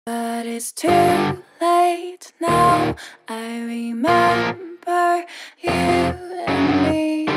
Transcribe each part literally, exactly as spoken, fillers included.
But it's too late now. I remember you and me,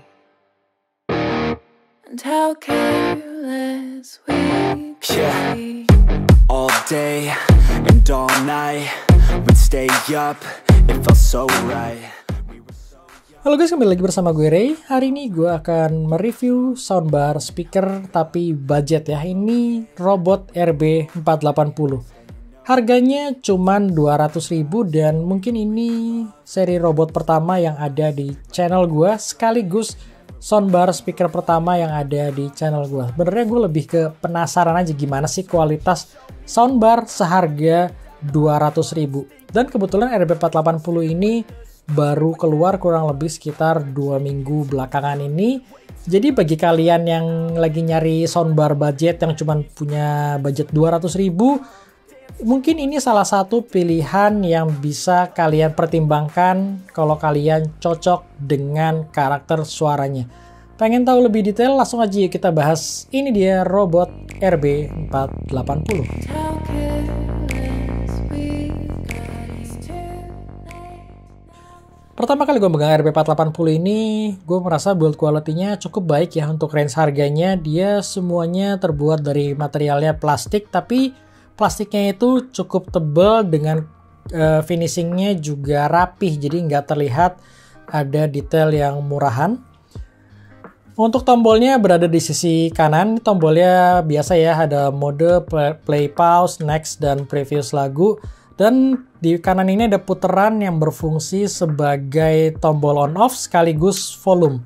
and how careless we could Yeah. be. All day and all night, we'd stay up, it felt so right. Halo guys, kembali lagi bersama gue Ray. Hari ini gue akan mereview soundbar speaker tapi budget ya. Ini Robot R B empat delapan nol. Harganya cuman dua ratus ribu dan mungkin ini seri robot pertama yang ada di channel gue, sekaligus soundbar speaker pertama yang ada di channel gue. Sebenarnya gue lebih ke penasaran aja gimana sih kualitas soundbar seharga dua ratus ribu. Dan kebetulan R B empat delapan nol ini baru keluar kurang lebih sekitar dua minggu belakangan ini. Jadi bagi kalian yang lagi nyari soundbar budget yang cuma punya budget dua ratus ribu, mungkin ini salah satu pilihan yang bisa kalian pertimbangkan kalau kalian cocok dengan karakter suaranya. Pengen tahu lebih detail? Langsung aja kita bahas. Ini dia Robot R B empat delapan nol. How careless we got. It's too late. Pertama kali gue megang R B empat delapan nol ini, gue merasa build quality-nya cukup baik ya untuk range harganya. Dia semuanya terbuat dari materialnya plastik, tapi plastiknya itu cukup tebal dengan uh, finishingnya juga rapih, jadi nggak terlihat ada detail yang murahan. Untuk tombolnya berada di sisi kanan. Tombolnya biasa ya, ada mode play, play, pause, next, dan previous lagu. Dan di kanan ini ada puteran yang berfungsi sebagai tombol on off sekaligus volume.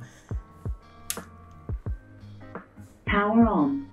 Power on.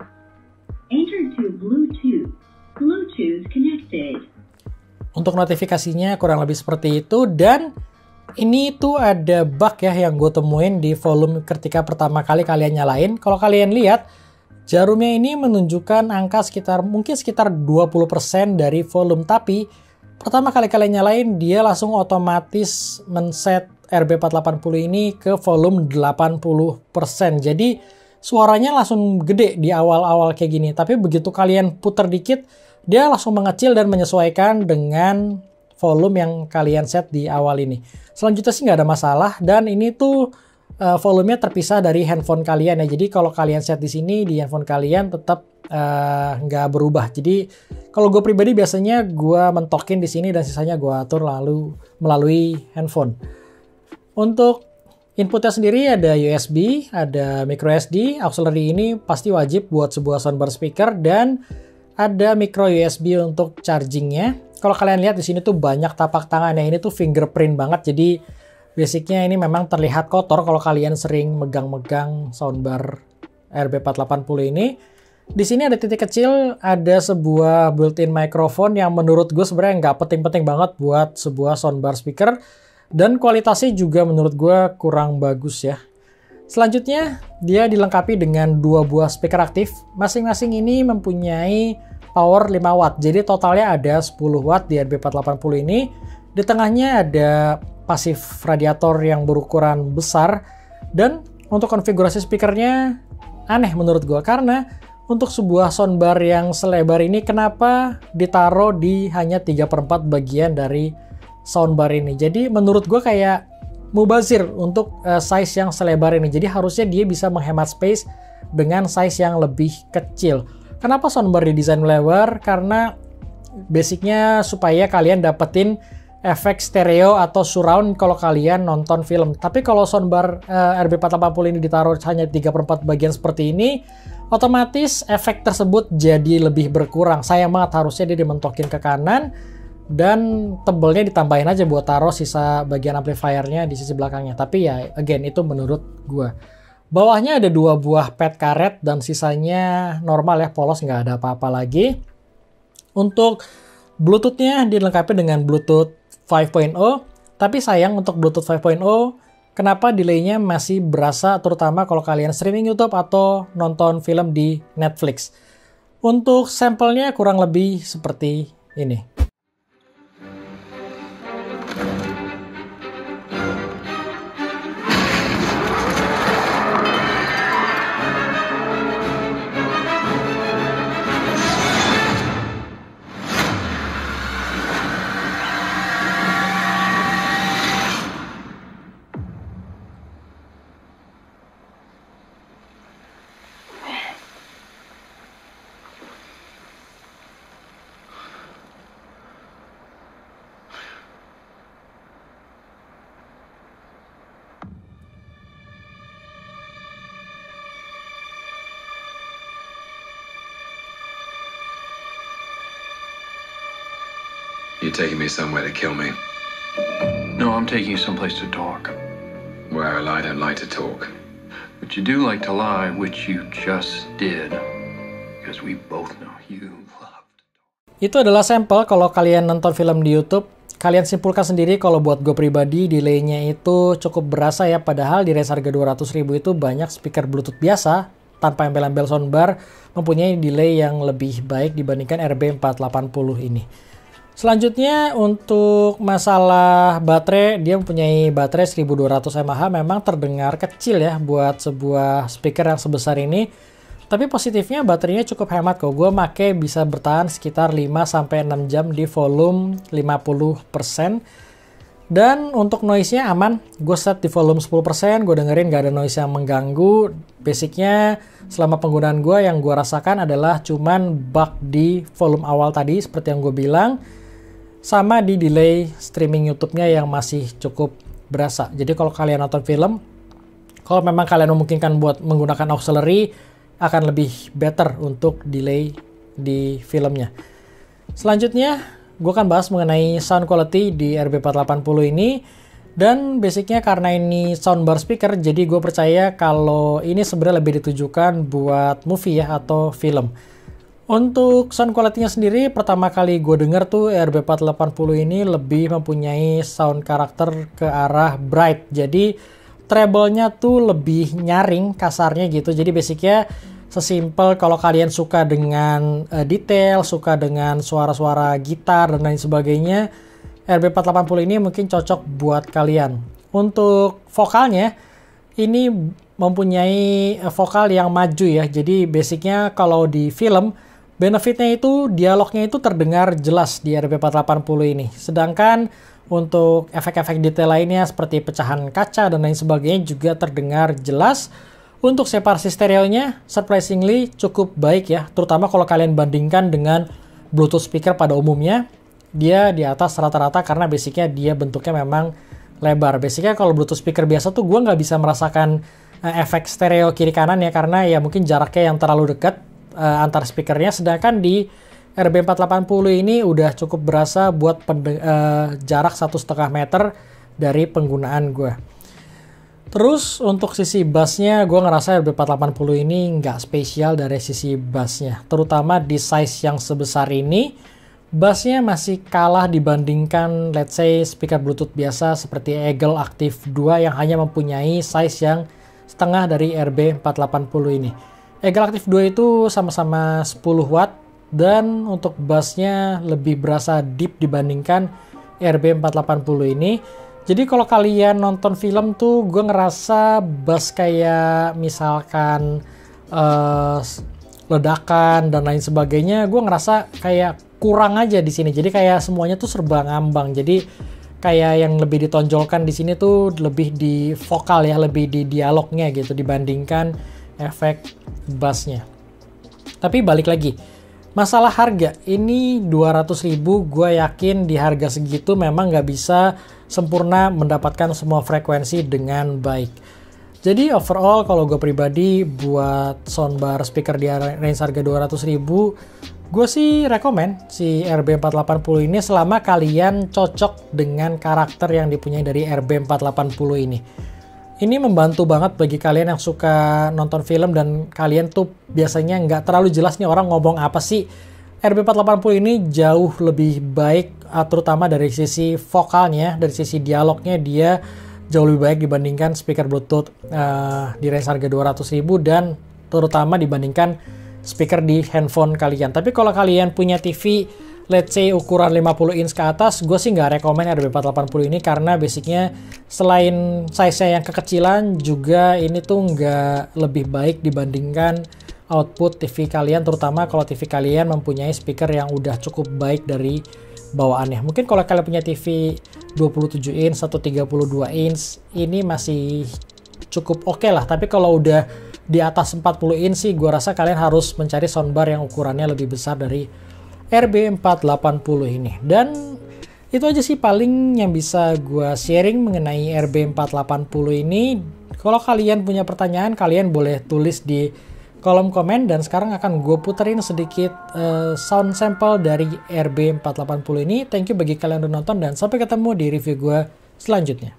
Enter to Bluetooth. Bluetooth connected. Untuk notifikasinya kurang lebih seperti itu. Dan ini tuh ada bug ya yang gue temuin di volume ketika pertama kali kalian nyalain. Kalau kalian lihat, jarumnya ini menunjukkan angka sekitar mungkin sekitar dua puluh persen dari volume, tapi pertama kali kalian nyalain dia langsung otomatis men-set R B empat delapan nol ini ke volume delapan puluh persen. Jadi suaranya langsung gede di awal-awal kayak gini, tapi begitu kalian puter dikit dia langsung mengecil dan menyesuaikan dengan volume yang kalian set di awal ini. Selanjutnya sih nggak ada masalah, dan ini tuh uh, volumenya terpisah dari handphone kalian ya. Jadi kalau kalian set di sini di handphone kalian tetap uh, nggak berubah. Jadi kalau gue pribadi biasanya gue mentokin di sini dan sisanya gue atur lalu melalui handphone. Untuk inputnya sendiri ada U S B, ada micro S D, auxiliary ini pasti wajib buat sebuah soundbar speaker, dan ada micro U S B untuk chargingnya. Kalau kalian lihat di sini tuh banyak tapak tangan ya, ini tuh fingerprint banget. Jadi basicnya ini memang terlihat kotor kalau kalian sering megang-megang soundbar R B empat delapan nol ini. Di sini ada titik kecil, ada sebuah built-in microphone yang menurut gue sebenarnya nggak penting-penting banget buat sebuah soundbar speaker. Dan kualitasnya juga menurut gue kurang bagus ya. Selanjutnya, dia dilengkapi dengan dua buah speaker aktif. Masing-masing ini mempunyai power lima watt. Jadi totalnya ada sepuluh watt di R B empat delapan nol ini. Di tengahnya ada pasif radiator yang berukuran besar. Dan untuk konfigurasi speakernya aneh menurut gue. Karena untuk sebuah soundbar yang selebar ini, kenapa ditaruh di hanya tiga per empat bagian dari soundbar ini. Jadi menurut gue kayak mubazir untuk uh, size yang selebar ini. Jadi harusnya dia bisa menghemat space dengan size yang lebih kecil. Kenapa soundbar didesain lebar? Karena basicnya supaya kalian dapetin efek stereo atau surround kalau kalian nonton film. Tapi kalau soundbar uh, R B empat delapan nol ini ditaruh hanya tiga per empat bagian seperti ini, otomatis efek tersebut jadi lebih berkurang. Sayang banget, harusnya dia dimentokin ke kanan dan tebelnya ditambahin aja buat taruh sisa bagian amplifiernya di sisi belakangnya. Tapi ya again, itu menurut gua. Bawahnya ada dua buah pad karet dan sisanya normal ya, polos, nggak ada apa-apa lagi. Untuk Bluetooth-nya dilengkapi dengan Bluetooth lima titik nol, tapi sayang untuk Bluetooth lima titik nol kenapa delay-nya masih berasa, terutama kalau kalian streaming YouTube atau nonton film di Netflix. Untuk sampelnya kurang lebih seperti ini. You taking me somewhere to kill me? No, I'm taking you someplace to talk. Well, I don't like to talk. But you do like to lie, which you just did. Because we both know you loved. Itu adalah sampel. Kalau kalian nonton film di YouTube, kalian simpulkan sendiri. Kalau buat gue pribadi, delay-nya itu cukup berasa ya. Padahal di range harga dua ratus ribu itu banyak speaker Bluetooth biasa tanpa embel-embel soundbar mempunyai delay yang lebih baik dibandingkan R B empat delapan nol ini. Selanjutnya untuk masalah baterai, dia mempunyai baterai seribu dua ratus mAh, memang terdengar kecil ya buat sebuah speaker yang sebesar ini. Tapi positifnya baterainya cukup hemat kok. Gue make bisa bertahan sekitar lima sampai enam jam di volume lima puluh persen. Dan untuk noise-nya aman. Gue set di volume sepuluh persen, gue dengerin gak ada noise yang mengganggu. Basicnya selama penggunaan gue yang gue rasakan adalah cuman bug di volume awal tadi seperti yang gue bilang. Sama di delay streaming YouTube-nya yang masih cukup berasa. Jadi kalau kalian nonton film, kalau memang kalian memungkinkan buat menggunakan auxiliary, akan lebih better untuk delay di filmnya. Selanjutnya, gue akan bahas mengenai sound quality di R B empat delapan nol ini. Dan basicnya karena ini soundbar speaker, jadi gue percaya kalau ini sebenarnya lebih ditujukan buat movie ya atau film. Untuk sound quality-nya sendiri, pertama kali gue denger tuh R B empat delapan nol ini lebih mempunyai sound karakter ke arah bright. Jadi treble-nya tuh lebih nyaring kasarnya gitu. Jadi basicnya sesimpel kalau kalian suka dengan uh, detail, suka dengan suara-suara gitar dan lain sebagainya, R B empat delapan nol ini mungkin cocok buat kalian. Untuk vokalnya, ini mempunyai uh, vokal yang maju ya. Jadi basicnya kalau di film, benefitnya itu dialognya itu terdengar jelas di R B empat delapan nol ini. Sedangkan untuk efek-efek detail lainnya seperti pecahan kaca dan lain sebagainya juga terdengar jelas. Untuk separasi stereonya surprisingly cukup baik ya. Terutama kalau kalian bandingkan dengan Bluetooth speaker pada umumnya. Dia di atas rata-rata karena basicnya dia bentuknya memang lebar. Basicnya kalau Bluetooth speaker biasa tuh gue nggak bisa merasakan uh, efek stereo kiri kanan ya. Karena ya mungkin jaraknya yang terlalu dekat uh, antar speakernya. Sedangkan di R B empat delapan nol ini udah cukup berasa buat pende- uh, jarak satu setengah meter dari penggunaan gue. Terus untuk sisi bassnya, gue ngerasa R B empat delapan nol ini nggak spesial dari sisi bassnya. Terutama di size yang sebesar ini, bassnya masih kalah dibandingkan let's say speaker Bluetooth biasa seperti Eagle Active dua yang hanya mempunyai size yang setengah dari R B empat delapan nol ini. Eagle Active dua itu sama-sama sepuluh watt dan untuk bassnya lebih berasa deep dibandingkan R B empat delapan nol ini. Jadi kalau kalian nonton film tuh gue ngerasa bass kayak misalkan uh, ledakan dan lain sebagainya, gue ngerasa kayak kurang aja di sini. Jadi kayak semuanya tuh serba ngambang. Jadi kayak yang lebih ditonjolkan di sini tuh lebih di vokal ya, lebih di dialognya gitu dibandingkan efek bassnya. Tapi balik lagi, masalah harga, ini dua ratus ribu gue yakin di harga segitu memang nggak bisa sempurna mendapatkan semua frekuensi dengan baik. Jadi overall kalau gue pribadi buat soundbar speaker di range harga dua ratus ribu, gue sih rekomen si R B empat delapan nol ini selama kalian cocok dengan karakter yang dipunyai dari R B empat delapan nol ini. Ini membantu banget bagi kalian yang suka nonton film dan kalian tuh biasanya nggak terlalu jelas nih orang ngomong apa sih. R B empat delapan nol ini jauh lebih baik, terutama dari sisi vokalnya, dari sisi dialognya dia jauh lebih baik dibandingkan speaker Bluetooth uh, di range harga dua ratus ribu dan terutama dibandingkan speaker di handphone kalian. Tapi kalau kalian punya T V let's say ukuran lima puluh inch ke atas, gue sih nggak rekomen R B empat delapan nol ini karena basicnya selain size-nya yang kekecilan juga ini tuh nggak lebih baik dibandingkan output T V kalian, terutama kalau T V kalian mempunyai speaker yang udah cukup baik dari bawaannya. Mungkin kalau kalian punya T V dua puluh tujuh inch atau tiga puluh dua inch ini masih cukup oke okay lah, tapi kalau udah di atas empat puluh inch sih gue rasa kalian harus mencari soundbar yang ukurannya lebih besar dari R B empat delapan nol ini. Dan itu aja sih paling yang bisa gue sharing mengenai R B empat delapan nol ini. Kalau kalian punya pertanyaan, kalian boleh tulis di kolom komen, dan sekarang akan gue puterin sedikit uh, sound sample dari R B empat delapan nol ini. Thank you bagi kalian yang udah nonton, dan sampai ketemu di review gue selanjutnya.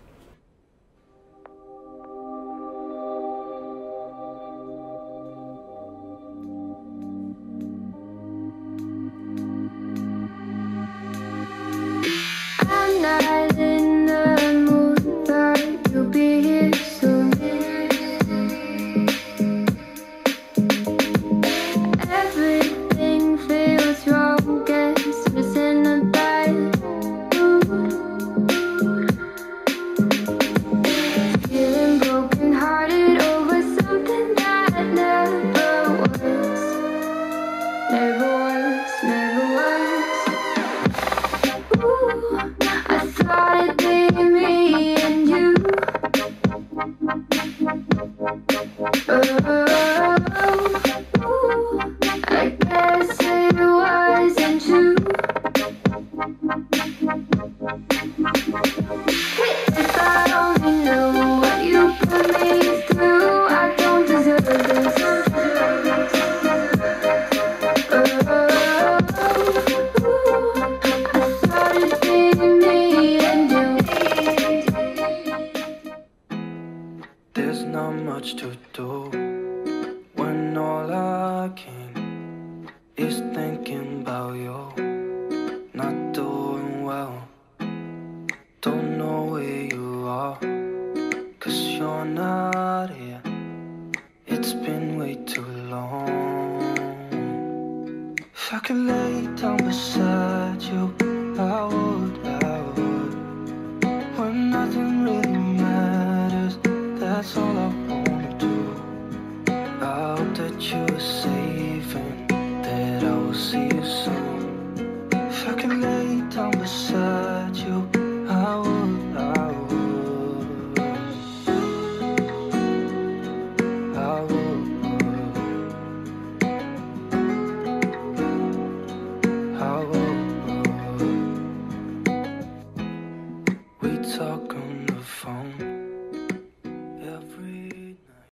I'm not in the mood, but you'll be here soon. Everything feels wrong, guess it's in a bad mood. Feeling broken hearted over something that never was. Never was, never was. Ooh, I thought it'd be me and you. Oh, ooh, I guess it wasn't true. If I only knew what you put me through, I don't deserve this. There's not much to do when all I can is thinking about you. Not doing well, don't know where you are, cause you're not here. It's been way too long. If I could lay down beside you, I would, I would. When nothing really matters, that's all I wanna do. I hope that you